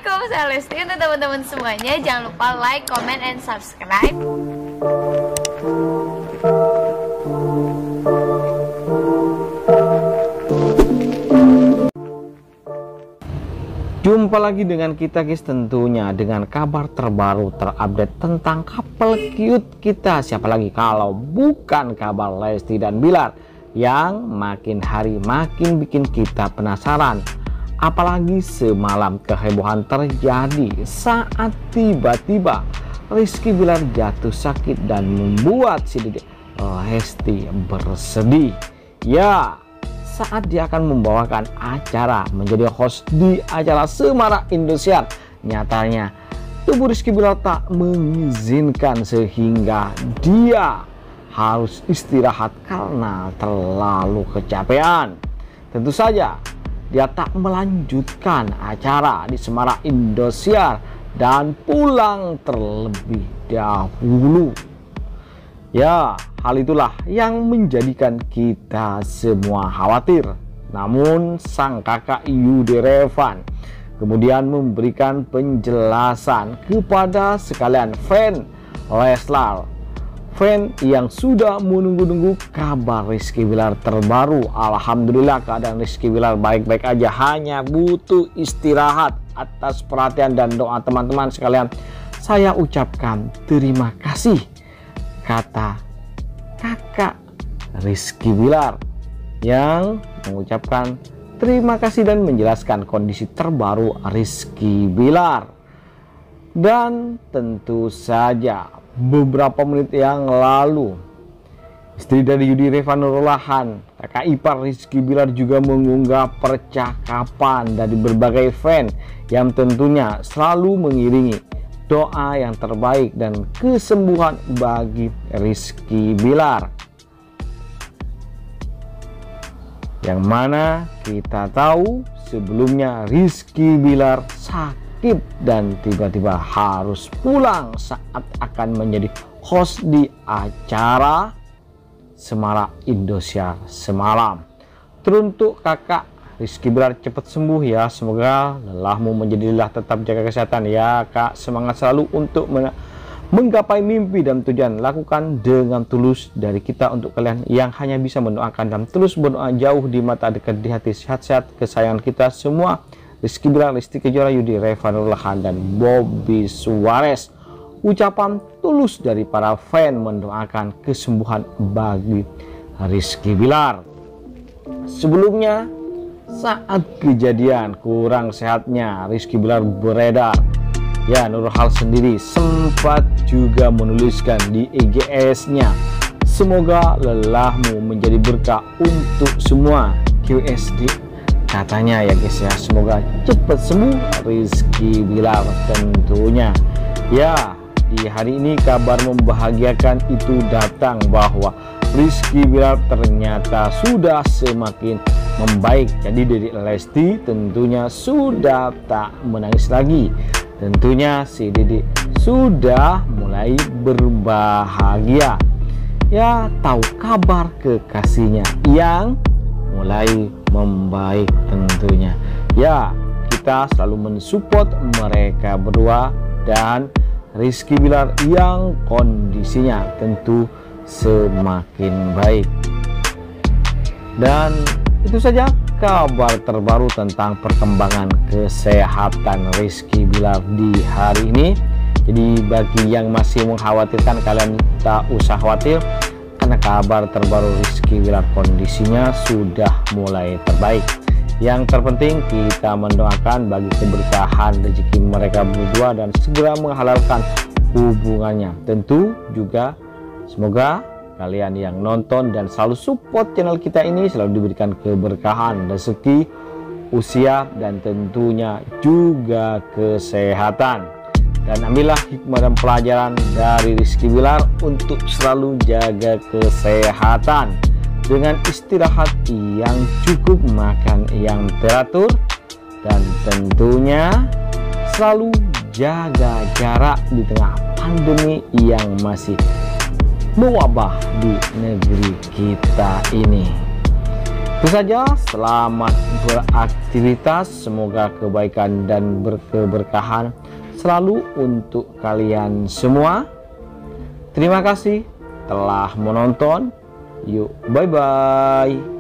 Assalamualaikum, saya Lesti. Untuk teman-teman semuanya, jangan lupa like, comment, and subscribe. Jumpa lagi dengan kita guys, tentunya dengan kabar terbaru terupdate tentang couple cute kita. Siapa lagi kalau bukan kabar Lesti dan Bilar yang makin hari makin bikin kita penasaran. Apalagi semalam kehebohan terjadi saat tiba-tiba Rizky Bilar jatuh sakit dan membuat si Dede Lesti bersedih. Ya, saat dia akan membawakan acara menjadi host di acara Semarak Indosiar, nyatanya tubuh Rizky Bilar tak mengizinkan sehingga dia harus istirahat karena terlalu kecapean. Tentu saja dia tak melanjutkan acara di Semarak Indosiar dan pulang terlebih dahulu. Ya, hal itulah yang menjadikan kita semua khawatir. Namun sang kakak Yudi Revan kemudian memberikan penjelasan kepada sekalian fan Leslar, fan yang sudah menunggu-nunggu kabar Rizky Bilar terbaru. Alhamdulillah keadaan Rizky Bilar baik-baik aja, hanya butuh istirahat. Atas perhatian dan doa teman-teman sekalian, saya ucapkan terima kasih, kata kakak Rizky Bilar yang mengucapkan terima kasih dan menjelaskan kondisi terbaru Rizky Bilar. Dan tentu saja beberapa menit yang lalu, istri dari Yudi Revan Nurulahan, kakak ipar Rizky Bilar, juga mengunggah percakapan dari berbagai fan yang tentunya selalu mengiringi doa yang terbaik dan kesembuhan bagi Rizky Bilar. Yang mana kita tahu sebelumnya Rizky Bilar sakit dan tiba-tiba harus pulang saat akan menjadi host di acara Semarak Indosiar semalam. Teruntuk kakak Rizky Bilar cepat sembuh ya, semoga lelahmu menjadi lelah, tetap jaga kesehatan ya kak, semangat selalu untuk menggapai mimpi dan tujuan. Lakukan dengan tulus dari kita untuk kalian yang hanya bisa mendoakan dan terus berdoa, jauh di mata dekat di hati, sehat-sehat kesayangan kita semua, Rizky Bilar, Lesti Kejora, Yudi Revan Nurulahan, dan Bobby Suarez. Ucapan tulus dari para fan mendoakan kesembuhan bagi Rizky Bilar. Sebelumnya, saat kejadian kurang sehatnya Rizky Bilar beredar, ya Nurhal sendiri sempat juga menuliskan di IGS-nya, semoga lelahmu menjadi berkah untuk semua QSD, katanya ya guys ya. Semoga cepat sembuh Rizky Bilar tentunya. Ya, di hari ini kabar membahagiakan itu datang bahwa Rizky Bilar ternyata sudah semakin membaik. Jadi dari Lesti tentunya sudah tak menangis lagi. Tentunya si Dede sudah mulai berbahagia. Ya, tahu kabar kekasihnya yang mulai membaik tentunya. Ya, kita selalu mensupport mereka berdua dan Rizky Bilar yang kondisinya tentu semakin baik. Dan itu saja kabar terbaru tentang perkembangan kesehatan Rizky Bilar di hari ini. Jadi bagi yang masih mengkhawatirkan, kalian tak usah khawatir karena kabar terbaru Rizky Bilar kondisinya sudah mulai terbaik. Yang terpenting kita mendoakan bagi keberkahan rezeki mereka berdua dan segera menghalalkan hubungannya. Tentu juga semoga kalian yang nonton dan selalu support channel kita ini selalu diberikan keberkahan, rezeki, usia, dan tentunya juga kesehatan. Dan ambillah hikmah dan pelajaran dari Rizky Bilar untuk selalu jaga kesehatan dengan istirahat yang cukup, makan yang teratur, dan tentunya selalu jaga jarak di tengah pandemi yang masih mewabah di negeri kita ini. Itu saja, selamat beraktivitas, semoga kebaikan dan berkeberkahan selalu untuk kalian semua. Terima kasih telah menonton. Yuk, bye-bye.